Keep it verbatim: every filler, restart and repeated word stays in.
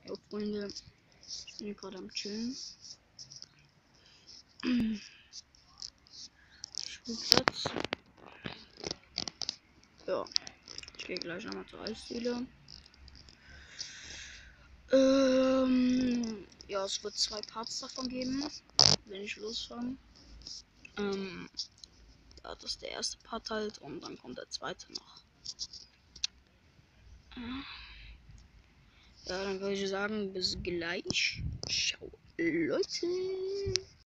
Ja, Freunde, ich bin hier gerade am Chillen. Spielplatz. Ja, ich gehe gleich einmal zur Eisdiele. Ähm, ja, es wird zwei Parts davon geben, wenn ich losfange. Ähm, ja, das ist der erste Part halt und dann kommt der zweite noch. Ja, dann würde ich sagen, bis gleich. Ciao, Leute.